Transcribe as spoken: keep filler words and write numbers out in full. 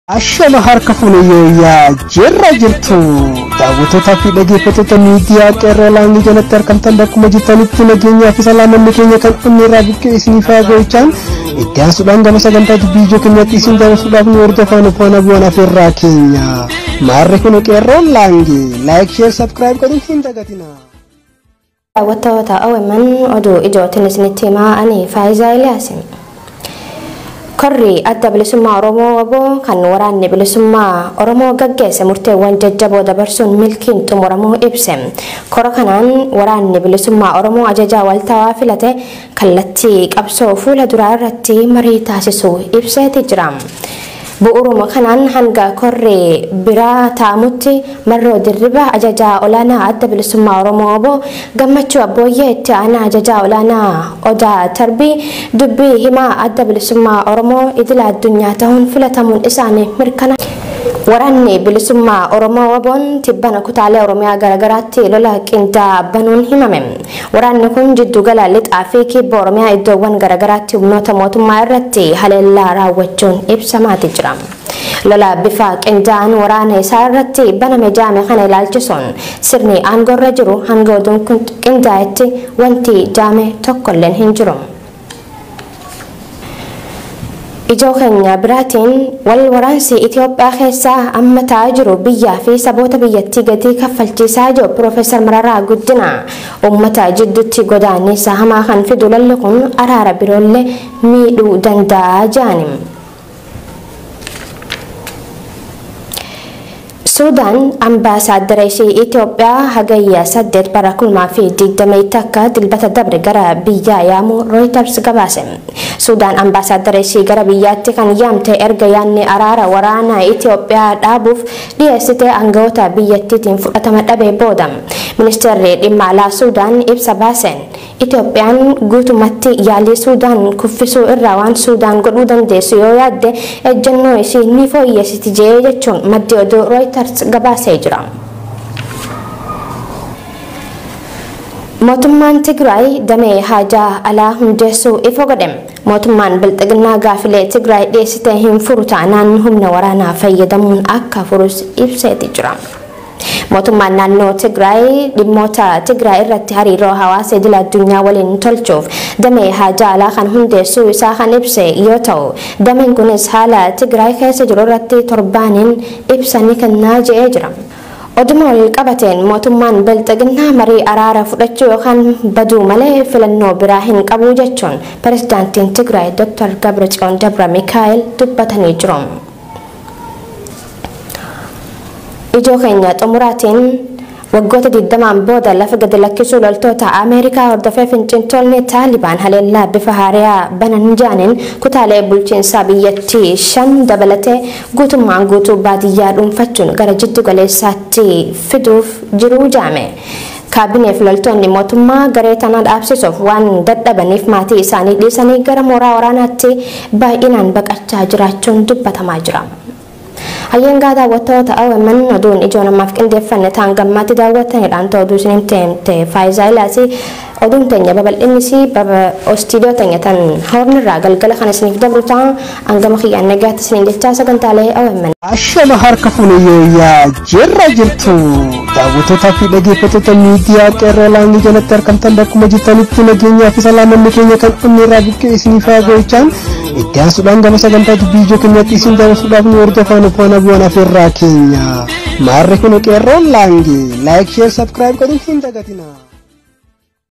Ashama harka funayyoo yaa jirra jirtu daawwattoota fi dhaggeeffattoota miidiyaa qeerroo laangii jalatti argamtan bakkuma jirtanitti nageenyaa fi salaamanni keenya kan dhumni irraa buqqee isiniif haa gochaan itti aansuudhaan gama sagantaa dubbii ijoo keenyatti isin dabarsuudhaaf nu hordofaa nu faana bu'aan afeerraa keenya maarri kun qeerroo laangii like share subscribe godhuun hin dagatina. Daawwattoota O B O N oduu ijootiin isinitti himaa ani Faayisaa Iliyaasin. Korri adda bilisummaa Oromoo waboo kan waraanni bilisummaa Oromoo gaggeesse murteewwan jajjaboo dabarsuun milkiin xumuramuu ibse. Kora kanaan waraanni bilisummaa Oromoo ajajaa waltaawaa filate kallattii qabsoo fuula duraa irratti marii taasisuu ibseeti jira. Bu'uuruma kanaan hanga korri biraa ta'amutti marroo dirriba ajajaa olaanaa adda bilisummaa Oromoo waboo gammachuu abbooyyee itti aanaa ajajaa olaanaa odaa tarbii dubbii himaa adda bilisummaa Oromoo idila addunyaa ta'uun filatamuun isaanii mirkana. Waraanni bilisummaa Oromoo waboon tibbana kutaalee Oromiyaa garagaraatti lola qindaa banuun himame. Waraanni kun jiddu gala lixaa fi kibba Oromiyaa iddoowwan garagaraatti humnoota mootummaa irratti haleellaa raawwachuun ibsamaati jira. Lola bifa qindaa'aan waraana isaa irratti baname jaame kana ilaalchisuun sirni aangorra jiru hanga oduun kun qindaa'etti wanti jaame tokkolleen hin jiru. Ijoo keenya biraatiin wal waraansi Ethiopiyaa keessaa amma ta'aa jiru biyyaa fi saboota biyyattii gatii kaffalchiisaa jiru Profeesar Mararaa Guddina uummata jidduutti godaannisa hamaa kan fidu lolli kun araara biroollee miidhuu danda'a jedhani. Suudaan ambaasaadara ishee Ethiopiyaa hagayya saddeet bara kulmaa fi digdamii takka dilbata Debre gara biyyaa yaamu Reuters gabaase. Suudaan ambaasaadara ishee gara biyyaatti kan yaamte erga yaanni araara waraana Ethiopiyaa dhaabuuf dhiyeessite aangawoota biyyattiitiin fudhatama dhabee booda. Ministeerri dhimma alaa Suudaan ibsa baaseen Ethiopiyaan guutumatti yaalii Suudaan kuffisuu irraa waan Suudaan godhuu dandeessu yoo yaadde ejjennoo ishee ni fooyyessiti jedhee jechuun maddi oduu Reuters gabaasee jira. Mootummaan Tigray damee haajaa alaa hundeessuu ifa godhe. Mootummaan bilxiginnaa gaafilee Tigray dhiyeessitee hin furu taanaan humna waraanaa fayyadamuun akka furus ibseeti jira. Mootummaan naannoo Tigray dhimmoota Tigray irratti hariiroo hawaasa idil addunyaa waliin tolchuuf damee haajaa alaa kan hundeessuu isaa kan ibse yoo ta'u dameen kunis haala Tigray keessa jiru irratti torbaaniin ibsa ni kennaa jedhee jira. Oduma wal qabateen mootummaan bilxiginnaa marii araara fudhachuu yookaan baduu malee filannoo biraa hin qabu jechuun pirezidaantiin Tigray Doctor Debre Mekale dubbatanii jiru. Ijoo keenya xumuraatiin waggoota digdamaan booda lafa gadi lakkisuu loltoota Ameerikaa hordofee finciltoonni Taalibaan haleellaa bifa haaraa banan jaaniin kutaalee bulchiinsaa biyyattii shan dabalatee guutummaan guutuu baadiyyaa dhuunfachuun gara jiddu galeessaatti fiduuf jiru jaame. Kaabineef loltoonni mootummaa garee tanaa dhaabsisuuf waan dadhabaniif maatii isaanii dhiisanii gara mooraa waraanaatti baay'inaan baqachaa jiraachuun dubbatamaa jira. Hayyangaa daawwattoota O B O N oduun ijoo namaaf qindeeffanne ta'an gammaatti daawwattaniidhaan ta'uu isiniin teemte Faayisaa Ilaasii oduun teenya babal'innis istiidiyoo teenya tan hornirraa galgala kan isiniif dabru ta'an hangama kiyyaan nagaatti isiniin jechaa sagantaalee O B O N. Ashama harka funayyoo yaa jirra jirtu daawwattoota fi dhaggeeffattoota miidiyaa qeerroo laangii jalatti argamtan bakkuma jirtanitti nageenyaa fi salaamanni keenya kan dhumni irraa buqqee isiniif haa gochaan itti aansuudhaan gama sagantaa dubbii ijoo keenyatti isin dabarsuudhaaf nu hordofaa nu faana bu'aan afeerraa keenya maarri kun qeerroo laangii like share subscribe godhuun hin dagatina.